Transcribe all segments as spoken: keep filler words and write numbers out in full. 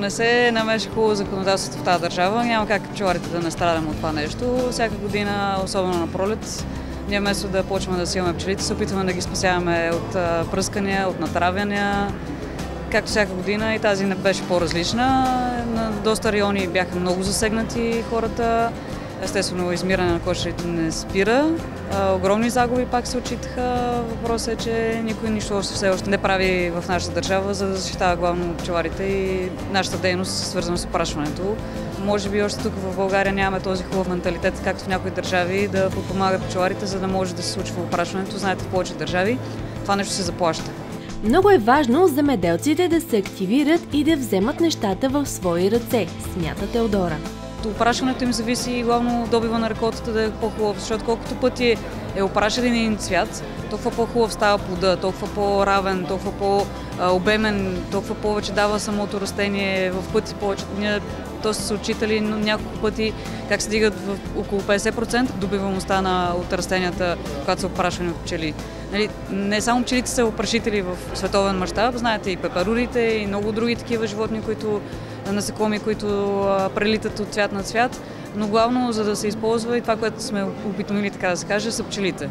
не се намеши хубаво законодателството в тази държава, няма как пчеларите да не страдаме от това нещо. Всяка година, особено на пролет, ние вместо да почваме да силаме пчелите, се опитваме да ги спасяваме от пръскания, от натравяния. Както всяка година и тази не беше по-различна. На доста райони бяха много засегнати хората. Естествено, измиране на кошерите не спира. Огромни загуби пак се отчитаха. Въпросът е, че никой нищо все още не прави в нашата държава, за да защитава главно пчеларите и нашата дейност, свързана с опрашването. Може би още тук в България нямаме този хубав менталитет, както в някои държави, да подпомагат пчеларите, за да може да се случва опрашването. Знаете, в повече държави това нещо се заплаща. Много е важно земеделците да се активират и да вземат нещата в свои ръце, смята Теодора. Опрашването им зависи главно добива на реколтата да е по-хубав, защото колкото пъти е опрашен един цвят, толкова по-хубав става плода, толкова по-равен, толкова по-обемен, толкова повече дава самото растение, в пъти повече. Ние то са се отчитали няколко пъти как се дигат в около петдесет процента добиваемостта на, от растенията, когато са опрашвани от пчели. Нали, не само пчелите са опрашители в световен мащаб, знаете и пеперудите, и много други такива животни, които, насекоми, които а, прелитат от цвят на цвят, но главно за да се използва и това, което сме опитомили, така да се каже, са пчелите.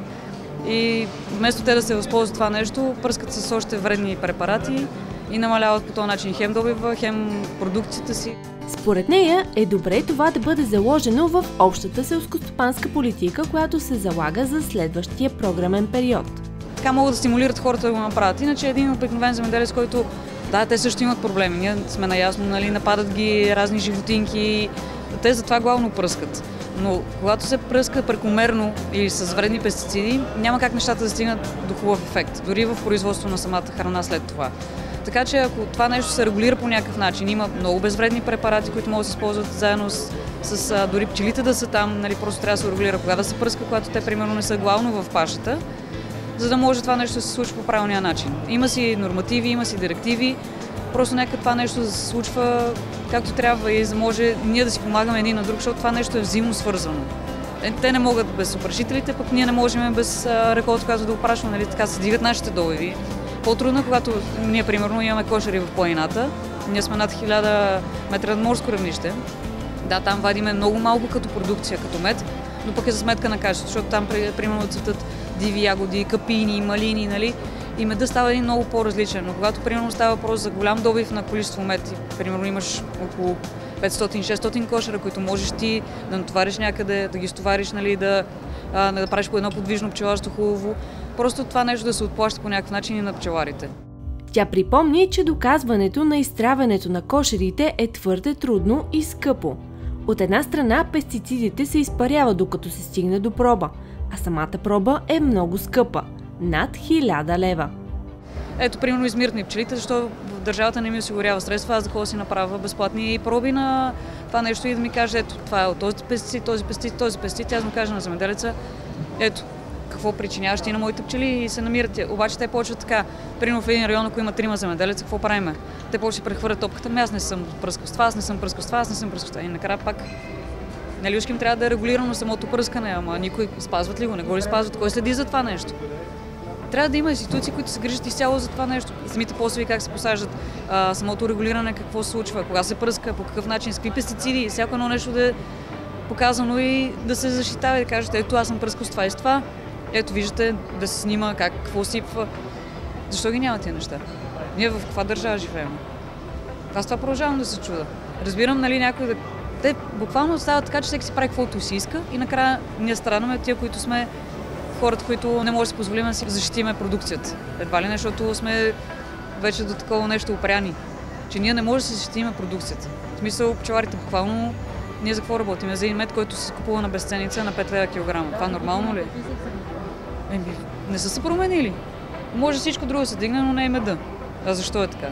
И вместо те да се възползват това нещо, пръскат с още вредни препарати и намаляват по този начин хем добива, хем продукцията си. Според нея е добре това да бъде заложено в общата селскостопанска политика, която се залага за следващия програмен период. Така могат да стимулират хората да го направят. Иначе един обикновен земеделец, който, да, те също имат проблеми. Ние сме наясно, нали, нападат ги разни животинки, те затова главно пръскат. Но когато се пръска прекомерно или с вредни пестициди, няма как нещата да стигнат до хубав ефект, дори в производство на самата храна след това. Така че ако това нещо се регулира по някакъв начин, има много безвредни препарати, които могат да се използват заедно с, с а, дори пчелите да са там, нали, просто трябва да се регулира кога да се пръска, когато те примерно не са главно в пашата, за да може това нещо да се случва по правилния начин. Има си нормативи, има си директиви, просто нека това нещо да се случва както трябва и за да може ние да си помагаме един на друг, защото това нещо е взаимно свързано. Те не могат без опрашителите, пък ние не можем без реколта, която да опрашваме, нали, така се дигат нашите добиви. По-трудно, когато ние, примерно, имаме кошери в планината, ние сме над хиляда метра над морско равнище. Да, там вадиме много малко като продукция, като мед, но пък е за сметка на качеството, защото там, примерно, цветат диви ягоди, капини, малини, нали, и медът става един много по-различен. Но когато, примерно, става въпрос за голям добив на количество мед, и, примерно, имаш около петстотин-шестстотин кошера, които можеш ти да натовариш някъде, да ги стовариш, нали, да, а, да правиш по едно подвижно пчеларство хубаво. Просто това нещо да се отплаща по някакъв начин и на пчеларите. Тя припомни, че доказването на изтравянето на кошерите е твърде трудно и скъпо. От една страна пестицидите се изпаряват докато се стигне до проба, а самата проба е много скъпа – над хиляда лева. Ето, примерно, измират ми пчелите, защото в държавата не ми осигурява средства, аз да ходя си направя безплатни проби на това нещо и да ми каже, ето, това е от този пестицид, този пестицид, този пестицид, аз му кажа на земеделеца, ето, какво причиняваш ти на моите пчели и се намират. Обаче те почват така. Примерно в един район, ако има трима земеделеца, какво правиме? Те почват да прехвърлят топката, ами аз не съм пръскал с това, аз не съм пръскал с това, аз не съм пръскал с това. И накрая пак, нали, им трябва да е регулирано самото пръскане, ама никой спазват ли го, не го ли спазват, кой следи за това нещо? Трябва да има институции, които се грижат изцяло за това нещо. Самите посеви как се посаждат, а, самото регулиране, какво се случва, кога се пръска, по какъв начин, с какви пестициди, всяко едно нещо да е показано и да се защитава и да кажете, ето аз съм пръскал с това и с това. Ето, виждате, да се снима как, какво сипва. Защо ги няма тия неща? Ние в каква държава живеем? Аз това продължавам да се чуда. Разбирам, нали, някой да... Те буквално стават така, че всеки си прави каквото си иска и накрая ние страдаме тия, които сме хората, които не може да си позволим да си защитиме продукцията. Едва ли не, защото сме вече до такова нещо опряни, че ние не можем да си защитиме продукцията. В смисъл, пчеларите буквално, ние за какво работим? За един мед, който се купува на безценица на пет лева килограма. Това нормално ли е? Еми, не са се променили. Може всичко друго да се дигне, но не е меда. А защо е така?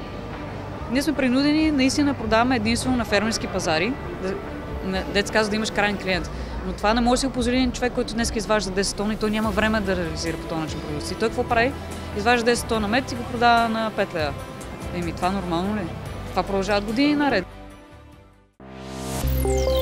Ние сме принудени наистина да продаваме единствено на фермерски пазари, дето казва да имаш крайен клиент. Но това не може да си го позволи един човек, който днес изважда десет тона и той няма време да реализира по този начин продукция. Той какво прави? Изважда десет тона мед и го продава на пет лева. Еми, това нормално ли? Това продължават години наред.